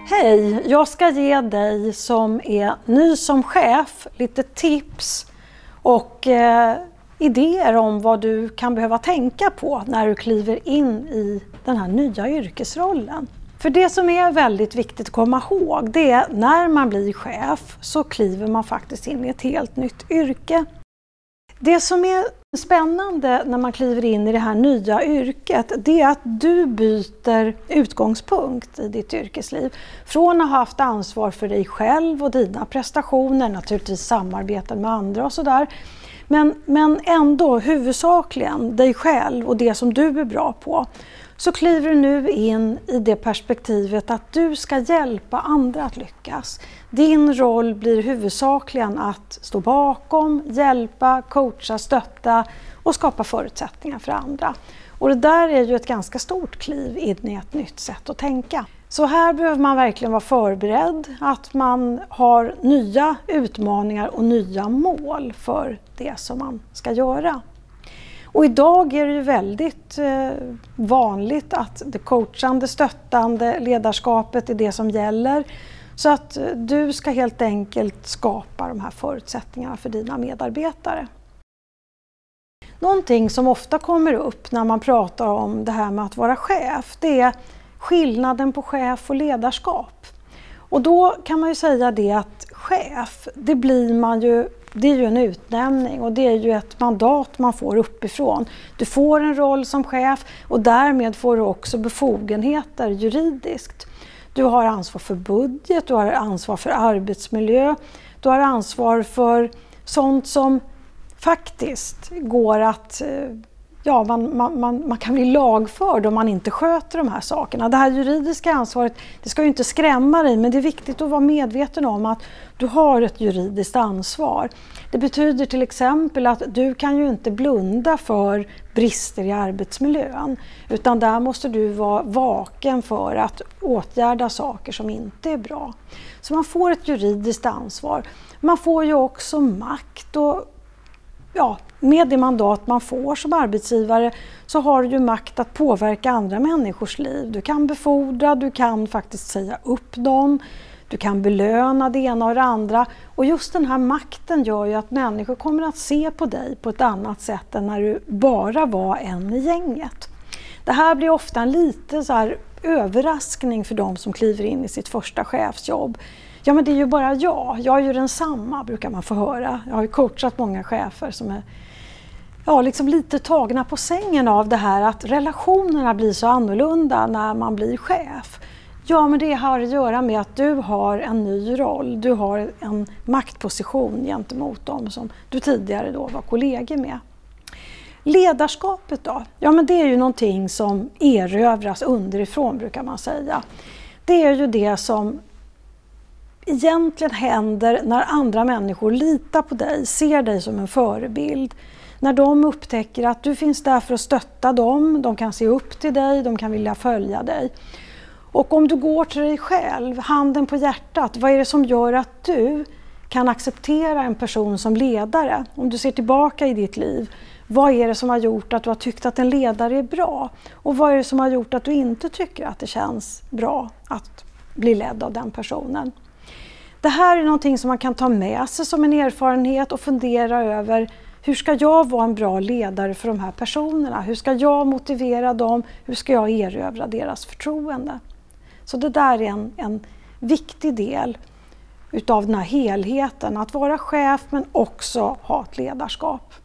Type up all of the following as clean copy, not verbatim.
Hej, jag ska ge dig som är ny som chef lite tips och idéer om vad du kan behöva tänka på när du kliver in i den här nya yrkesrollen. För det som är väldigt viktigt att komma ihåg, det är när man blir chef så kliver man faktiskt in i ett helt nytt yrke. Det som är spännande när man kliver in i det här nya yrket, det är att du byter utgångspunkt i ditt yrkesliv. Från att ha haft ansvar för dig själv och dina prestationer, naturligtvis samarbeten med andra och sådär. Men ändå huvudsakligen dig själv och det som du är bra på. Så kliver du nu in i det perspektivet att du ska hjälpa andra att lyckas. Din roll blir huvudsakligen att stå bakom, hjälpa, coacha, stötta och skapa förutsättningar för andra. Och det där är ju ett ganska stort kliv in i ett nytt sätt att tänka. Så här behöver man verkligen vara förberedd att man har nya utmaningar och nya mål för det som man ska göra. Och idag är det ju väldigt vanligt att det coachande, stöttande ledarskapet är det som gäller. Så att du ska helt enkelt skapa de här förutsättningarna för dina medarbetare. Någonting som ofta kommer upp när man pratar om det här med att vara chef, det är skillnaden på chef och ledarskap. Och då kan man ju säga det att chef, det blir man ju. Det är ju en utnämning och det är ju ett mandat man får uppifrån. Du får en roll som chef och därmed får du också befogenheter juridiskt. Du har ansvar för budget, du har ansvar för arbetsmiljö, du har ansvar för sånt som faktiskt går att... Ja, man kan bli lagförd om man inte sköter de här sakerna. Det här juridiska ansvaret, det ska ju inte skrämma dig, men det är viktigt att vara medveten om att du har ett juridiskt ansvar. Det betyder till exempel att du kan ju inte blunda för brister i arbetsmiljön, utan där måste du vara vaken för att åtgärda saker som inte är bra. Så man får ett juridiskt ansvar. Man får ju också makt och med det mandat man får som arbetsgivare så har du ju makt att påverka andra människors liv. Du kan befordra, du kan faktiskt säga upp dem, du kan belöna det ena och det andra. Och just den här makten gör ju att människor kommer att se på dig på ett annat sätt än när du bara var en i gänget. Det här blir ofta en lite så här överraskning för de som kliver in i sitt första chefsjobb. Ja, men det är ju bara jag är ju densamma, brukar man få höra. Jag har ju coachat många chefer som är liksom lite tagna på sängen av det här att relationerna blir så annorlunda när man blir chef. Ja, men det har att göra med att du har en ny roll. Du har en maktposition gentemot dem som du tidigare då var kollegor med. Ledarskapet då? Ja, men det är ju någonting som erövras underifrån, brukar man säga. Det är ju det som egentligen händer när andra människor litar på dig, ser dig som en förebild. När de upptäcker att du finns där för att stötta dem, de kan se upp till dig, de kan vilja följa dig. Och om du går till dig själv, handen på hjärtat, vad är det som gör att du kan acceptera en person som ledare? Om du ser tillbaka i ditt liv, vad är det som har gjort att du har tyckt att en ledare är bra? Och vad är det som har gjort att du inte tycker att det känns bra att bli ledd av den personen? Det här är någonting som man kan ta med sig som en erfarenhet och fundera över: hur ska jag vara en bra ledare för de här personerna? Hur ska jag motivera dem? Hur ska jag erövra deras förtroende? Så det där är en viktig del utav den här helheten. Att vara chef men också ha ett ledarskap.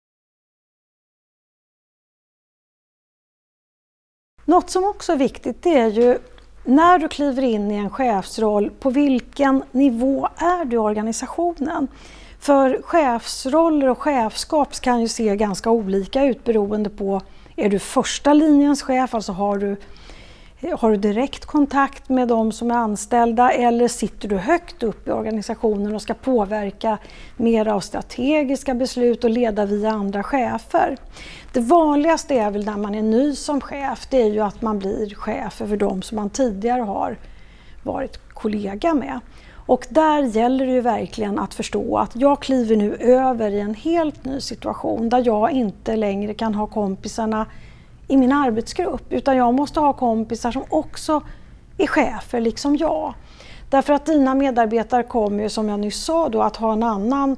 Något som också är viktigt, det är ju när du kliver in i en chefsroll, på vilken nivå är du i organisationen? För chefsroller och chefskap kan ju se ganska olika ut beroende på, är du första linjens chef, alltså har du direkt kontakt med de som är anställda, eller sitter du högt upp i organisationen och ska påverka mer av strategiska beslut och leda via andra chefer? Det vanligaste är väl när man är ny som chef, det är ju att man blir chef över de som man tidigare har varit kollega med. Och där gäller det ju verkligen att förstå att jag kliver nu över i en helt ny situation där jag inte längre kan ha kompisarna i min arbetsgrupp, utan jag måste ha kompisar som också är chefer liksom jag. Därför att dina medarbetare kommer ju, som jag nyss sa då, att ha en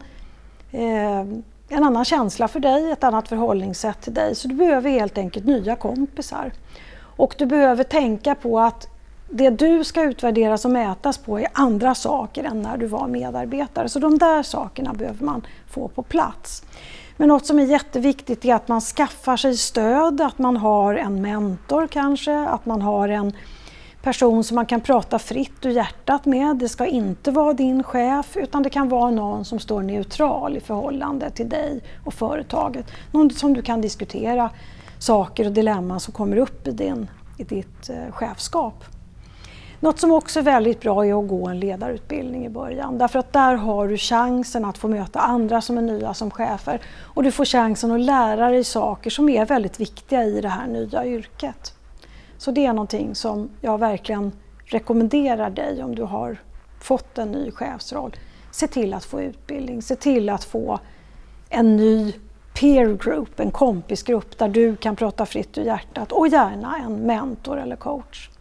annan känsla för dig, ett annat förhållningssätt till dig. Så du behöver helt enkelt nya kompisar. Och du behöver tänka på att det du ska utvärderas och mätas på är andra saker än när du var medarbetare. Så de där sakerna behöver man få på plats. Men något som är jätteviktigt är att man skaffar sig stöd, att man har en mentor kanske, att man har en person som man kan prata fritt ur hjärtat med. Det ska inte vara din chef, utan det kan vara någon som står neutral i förhållande till dig och företaget. Någon som du kan diskutera saker och dilemman som kommer upp i ditt chefskap. Något som också är väldigt bra är att gå en ledarutbildning i början. Därför att där har du chansen att få möta andra som är nya som chefer. Och du får chansen att lära dig saker som är väldigt viktiga i det här nya yrket. Så det är någonting som jag verkligen rekommenderar dig om du har fått en ny chefsroll. Se till att få utbildning, se till att få en ny peer group, en kompisgrupp där du kan prata fritt ur hjärtat och gärna en mentor eller coach.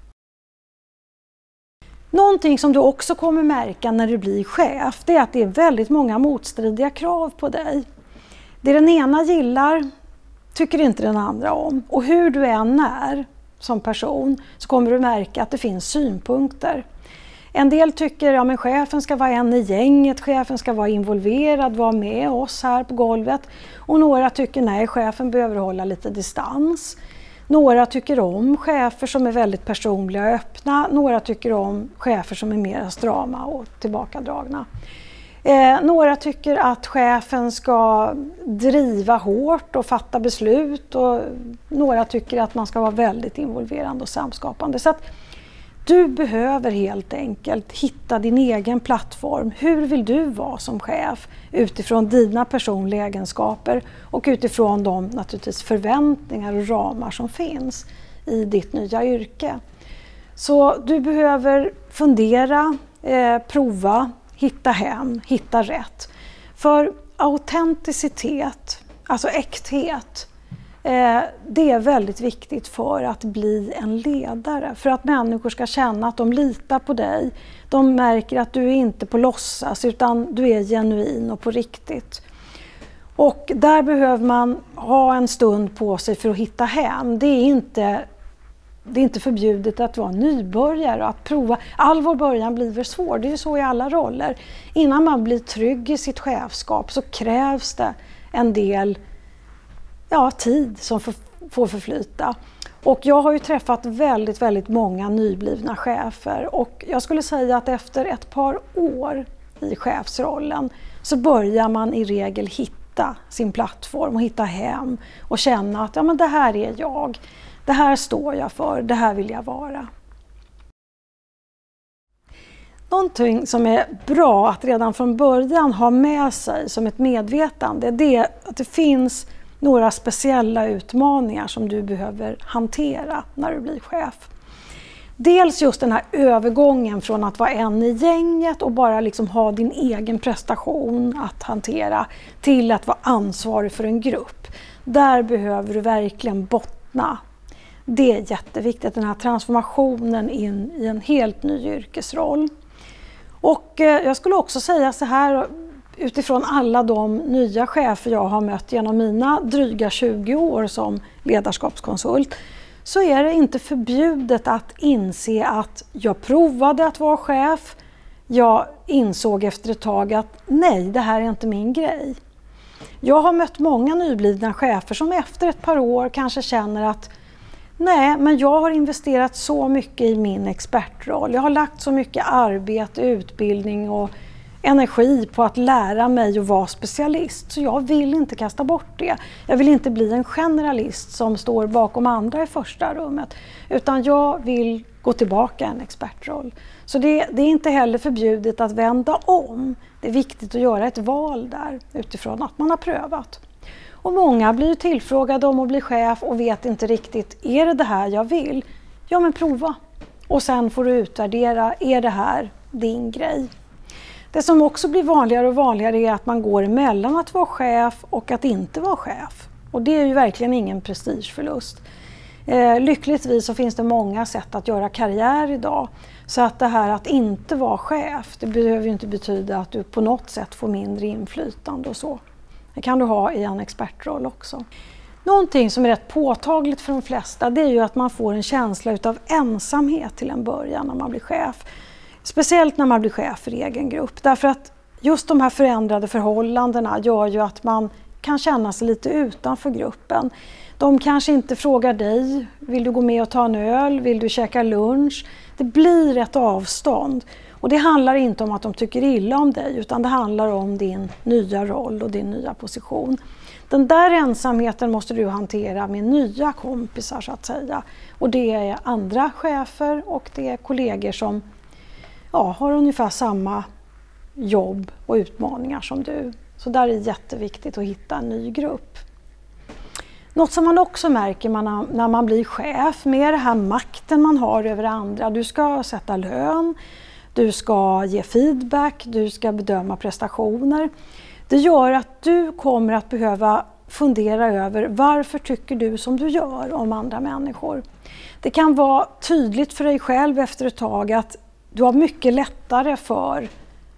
Någonting som du också kommer märka när du blir chef, det är att det är väldigt många motstridiga krav på dig. Det den ena gillar tycker inte den andra om. Och hur du än är som person så kommer du märka att det finns synpunkter. En del tycker att chefen ska vara en i gänget, chefen ska vara involverad, vara med oss här på golvet. Och några tycker nej, chefen behöver hålla lite distans. Några tycker om chefer som är väldigt personliga och öppna. Några tycker om chefer som är mer strama och tillbakadragna. Några tycker att chefen ska driva hårt och fatta beslut. Och några tycker att man ska vara väldigt involverande och samskapande. Så att du behöver helt enkelt hitta din egen plattform. Hur vill du vara som chef utifrån dina personliga egenskaper och utifrån de naturligtvis förväntningar och ramar som finns i ditt nya yrke. Så du behöver fundera, prova, hitta hem, hitta rätt. För autenticitet, alltså äkthet, det är väldigt viktigt för att bli en ledare. För att människor ska känna att de litar på dig. De märker att du är inte på låtsas utan du är genuin och på riktigt. Och där behöver man ha en stund på sig för att hitta hem. Det är inte förbjudet att vara nybörjare och att prova. All vår början blir väl svår, det är ju så i alla roller. Innan man blir trygg i sitt chefskap så krävs det en del tid som får förflyta. Och jag har ju träffat väldigt, väldigt många nyblivna chefer och jag skulle säga att efter ett par år i chefsrollen så börjar man i regel hitta sin plattform och hitta hem och känna att det här är jag, det här står jag för, det här vill jag vara. Någonting som är bra att redan från början ha med sig som ett medvetande, det är att det finns några speciella utmaningar som du behöver hantera när du blir chef. Dels just den här övergången från att vara en i gänget och bara liksom ha din egen prestation att hantera till att vara ansvarig för en grupp. Där behöver du verkligen bottna. Det är jätteviktigt, den här transformationen in i en helt ny yrkesroll. Och jag skulle också säga så här, utifrån alla de nya chefer jag har mött genom mina dryga 20 år som ledarskapskonsult, så är det inte förbjudet att inse att jag provade att vara chef. Jag insåg efter ett tag att nej, det här är inte min grej. Jag har mött många nyblivna chefer som efter ett par år kanske känner att nej, men jag har investerat så mycket i min expertroll. Jag har lagt så mycket arbete, utbildning och energi på att lära mig att vara specialist. Så jag vill inte kasta bort det. Jag vill inte bli en generalist som står bakom andra i första rummet. Utan jag vill gå tillbaka en expertroll. Så det är inte heller förbjudet att vända om. Det är viktigt att göra ett val där utifrån att man har prövat. Och många blir tillfrågade om att bli chef och vet inte riktigt, är det här jag vill? Ja, men prova. Och sen får du utvärdera, är det här din grej? Det som också blir vanligare och vanligare är att man går emellan att vara chef och att inte vara chef. Och det är ju verkligen ingen prestigeförlust. Lyckligtvis så finns det många sätt att göra karriär idag. Så att det här att inte vara chef, det behöver ju inte betyda att du på något sätt får mindre inflytande och så. Det kan du ha i en expertroll också. Någonting som är rätt påtagligt för de flesta, det är ju att man får en känsla utav ensamhet till en början när man blir chef. Speciellt när man blir chef för egen grupp. Därför att just de här förändrade förhållandena gör ju att man kan känna sig lite utanför gruppen. De kanske inte frågar dig, vill du gå med och ta en öl, vill du käka lunch? Det blir ett avstånd. Och det handlar inte om att de tycker illa om dig, utan det handlar om din nya roll och din nya position. Den där ensamheten måste du hantera med nya kompisar så att säga. Och det är andra chefer och det är kollegor som har ungefär samma jobb och utmaningar som du. Så där är det jätteviktigt att hitta en ny grupp. Något som man också märker när man blir chef med den här makten man har över andra. Du ska sätta lön, du ska ge feedback, du ska bedöma prestationer. Det gör att du kommer att behöva fundera över varför tycker du som du gör om andra människor. Det kan vara tydligt för dig själv efter ett tag att du har mycket lättare för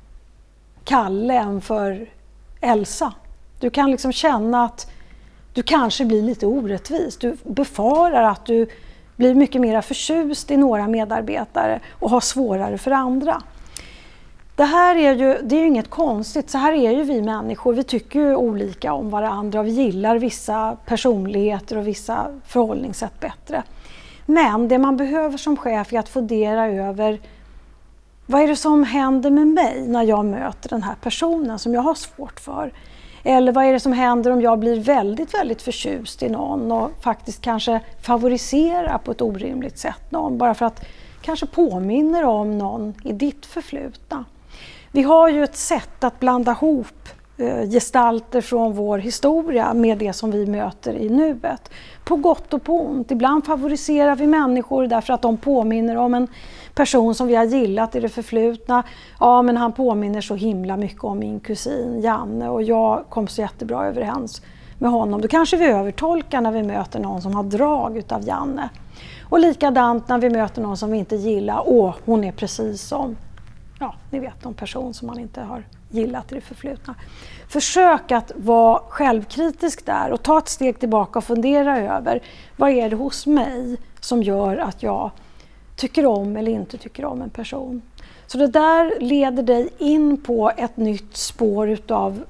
Kalle än för Elsa. Du kan liksom känna att du kanske blir lite orättvis. Du befarar att du blir mycket mer förtjust i några medarbetare och har svårare för andra. Det är ju inget konstigt, så här är ju vi människor. Vi tycker ju olika om varandra och vi gillar vissa personligheter och vissa förhållningssätt bättre. Men det man behöver som chef är att fundera över vad är det som händer med mig när jag möter den här personen som jag har svårt för? Eller vad är det som händer om jag blir väldigt, väldigt förtjust i någon och faktiskt kanske favoriserar på ett orimligt sätt någon bara för att kanske påminner om någon i ditt förflutna. Vi har ju ett sätt att blanda ihop gestalter från vår historia med det som vi möter i nuet. På gott och på ont. Ibland favoriserar vi människor därför att de påminner om en person som vi har gillat i det förflutna. Ja, men han påminner så himla mycket om min kusin Janne och jag kom så jättebra överens med honom. Då kanske vi övertolkar när vi möter någon som har drag utav Janne. Och likadant när vi möter någon som vi inte gillar. Hon är precis som, ni vet, någon person som man inte har gillat i det förflutna. Försök att vara självkritisk där och ta ett steg tillbaka och fundera över vad är det hos mig som gör att jag tycker om eller inte tycker om en person. Så det där leder dig in på ett nytt spår utav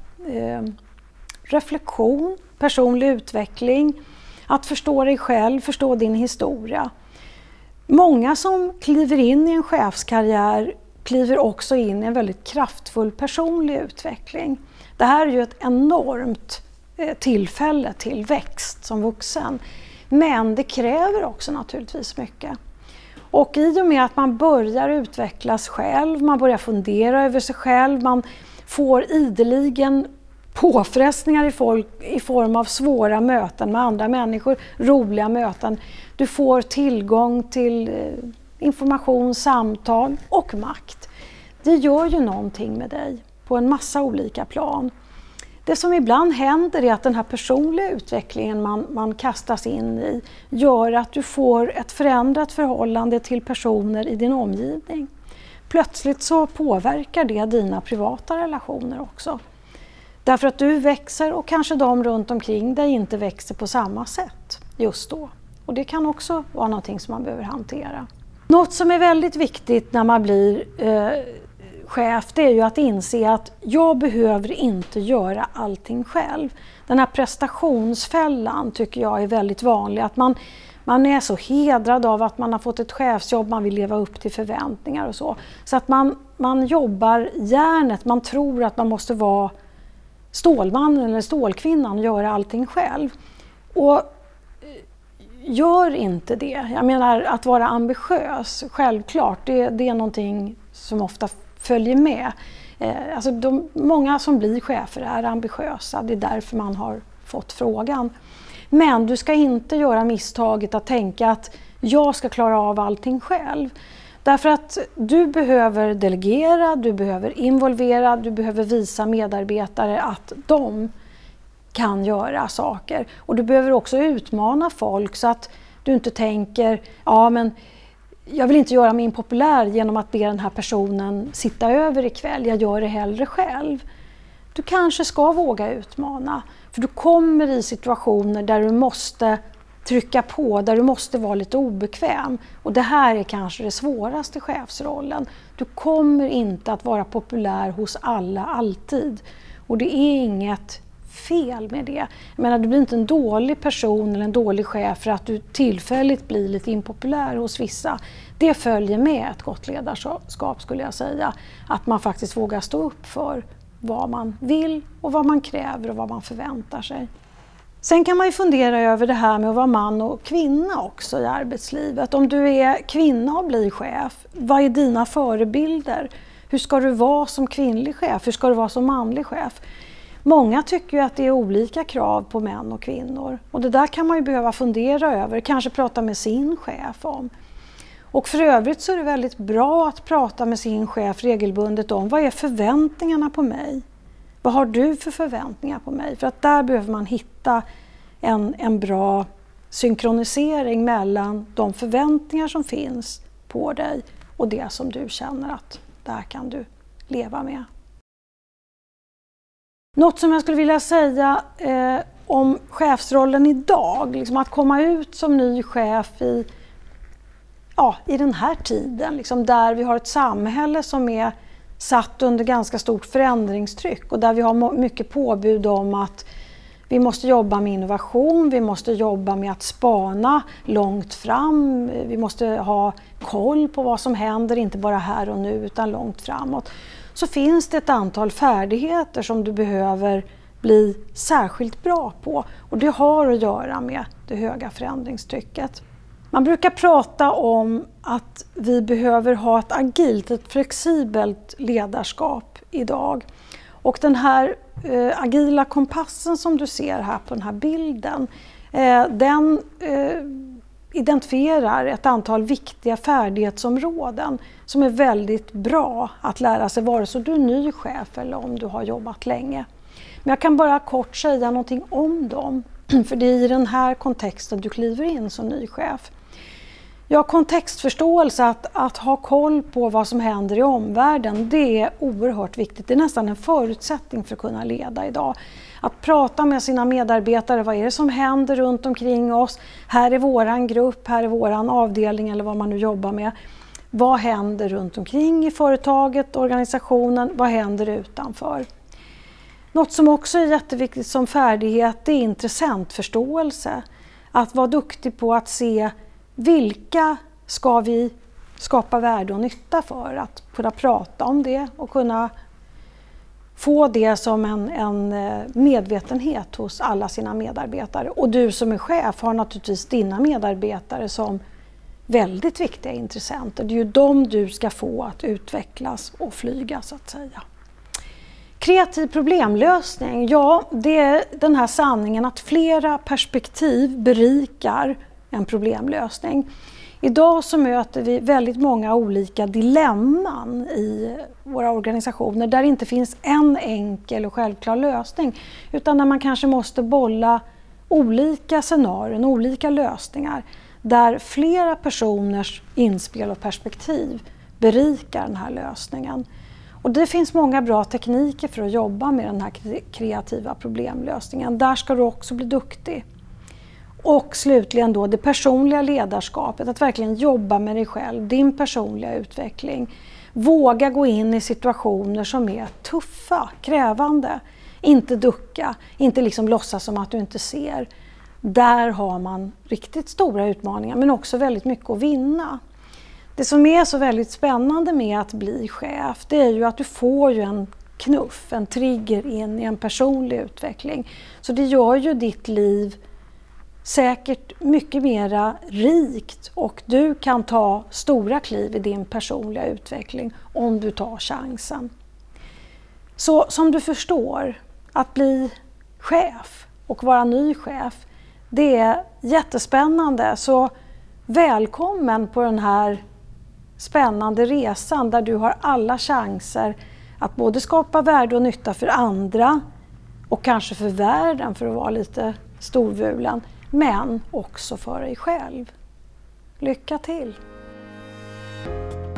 reflektion, personlig utveckling, att förstå dig själv, förstå din historia. Många som kliver in i en chefskarriär kliver också in i en väldigt kraftfull personlig utveckling. Det här är ju ett enormt tillfälle till växt som vuxen. Men det kräver också naturligtvis mycket. Och i och med att man börjar utvecklas själv, man börjar fundera över sig själv, man får ideligen påfrestningar i form av svåra möten med andra människor, roliga möten. Du får tillgång till information, samtal och makt. Det gör ju någonting med dig på en massa olika plan. Det som ibland händer är att den här personliga utvecklingen man kastas in i gör att du får ett förändrat förhållande till personer i din omgivning. Plötsligt så påverkar det dina privata relationer också. Därför att du växer och kanske de runt omkring dig inte växer på samma sätt just då. Och det kan också vara någonting som man behöver hantera. Något som är väldigt viktigt när man blir chef, det är ju att inse att jag behöver inte göra allting själv. Den här prestationsfällan tycker jag är väldigt vanlig. Att man är så hedrad av att man har fått ett chefsjobb, man vill leva upp till förväntningar och så. Så att man jobbar järnet, man tror att man måste vara stålmannen eller stålkvinnan och göra allting själv. Och gör inte det. Jag menar att vara ambitiös, självklart, det är någonting som ofta följer med. Alltså många som blir chefer är ambitiösa, det är därför man har fått frågan. Men du ska inte göra misstaget att tänka att jag ska klara av allting själv. Därför att du behöver delegera, du behöver involvera, du behöver visa medarbetare att de kan göra saker. Och du behöver också utmana folk så att du inte tänker, ja men jag vill inte göra mig impopulär genom att be den här personen sitta över ikväll, jag gör det hellre själv. Du kanske ska våga utmana, för du kommer i situationer där du måste trycka på, där du måste vara lite obekväm. Och det här är kanske det svåraste chefsrollen. Du kommer inte att vara populär hos alla alltid. Och det är inget fel med det. Jag menar, du blir inte en dålig person eller en dålig chef för att du tillfälligt blir lite impopulär hos vissa. Det följer med ett gott ledarskap, skulle jag säga. Att man faktiskt vågar stå upp för vad man vill och vad man kräver och vad man förväntar sig. Sen kan man ju fundera över det här med att vara man och kvinna också i arbetslivet. Om du är kvinna och blir chef, vad är dina förebilder? Hur ska du vara som kvinnlig chef? Hur ska du vara som manlig chef? Många tycker ju att det är olika krav på män och kvinnor. Och det där kan man ju behöva fundera över, kanske prata med sin chef om. Och för övrigt så är det väldigt bra att prata med sin chef regelbundet om vad är förväntningarna på mig? Vad har du för förväntningar på mig? För att där behöver man hitta en bra synkronisering mellan de förväntningar som finns på dig och det som du känner att där kan du leva med. Något som jag skulle vilja säga om chefsrollen idag, liksom att komma ut som ny chef i den här tiden, liksom där vi har ett samhälle som är satt under ganska stort förändringstryck och där vi har mycket påbud om att vi måste jobba med innovation, vi måste jobba med att spana långt fram, vi måste ha koll på vad som händer, inte bara här och nu utan långt framåt. Så finns det ett antal färdigheter som du behöver bli särskilt bra på och det har att göra med det höga förändringstrycket. Man brukar prata om att vi behöver ha ett agilt, ett flexibelt ledarskap idag. Och den här agila kompassen som du ser här på den här bilden, den identifierar ett antal viktiga färdighetsområden som är väldigt bra att lära sig, vare sig du är ny chef eller om du har jobbat länge. Men jag kan bara kort säga någonting om dem, för det är i den här kontexten du kliver in som ny chef. Ja, kontextförståelse, att ha koll på vad som händer i omvärlden, det är oerhört viktigt. Det är nästan en förutsättning för att kunna leda idag. Att prata med sina medarbetare, vad är det som händer runt omkring oss? Här är våran grupp, här är våran avdelning eller vad man nu jobbar med. Vad händer runt omkring i företaget, organisationen, vad händer utanför? Något som också är jätteviktigt som färdighet är intressentförståelse. Att vara duktig på att se vilka ska vi skapa värde och nytta för, att kunna prata om det och kunna få det som en medvetenhet hos alla sina medarbetare. Och du som är chef har naturligtvis dina medarbetare som väldigt viktiga intressenter. Det är ju dem du ska få att utvecklas och flyga så att säga. Kreativ problemlösning, ja, det är den här sanningen att flera perspektiv berikar en problemlösning. Idag så möter vi väldigt många olika dilemman i våra organisationer där det inte finns en enkel och självklar lösning, utan där man kanske måste bolla olika scenarion, olika lösningar där flera personers inspel och perspektiv berikar den här lösningen. Och det finns många bra tekniker för att jobba med den här kreativa problemlösningen. Där ska du också bli duktig. Och slutligen då det personliga ledarskapet, att verkligen jobba med dig själv, din personliga utveckling. Våga gå in i situationer som är tuffa, krävande. Inte ducka, inte liksom låtsas som att du inte ser. Där har man riktigt stora utmaningar men också väldigt mycket att vinna. Det som är så väldigt spännande med att bli chef, det är ju att du får ju en knuff, en trigger in i en personlig utveckling. Så det gör ju ditt liv säkert mycket mera rikt och du kan ta stora kliv i din personliga utveckling om du tar chansen. Så som du förstår, att bli chef och vara ny chef, det är jättespännande. Så välkommen på den här spännande resan där du har alla chanser att både skapa värde och nytta för andra och kanske för världen, för att vara lite storvulen, men också för dig själv. Lycka till!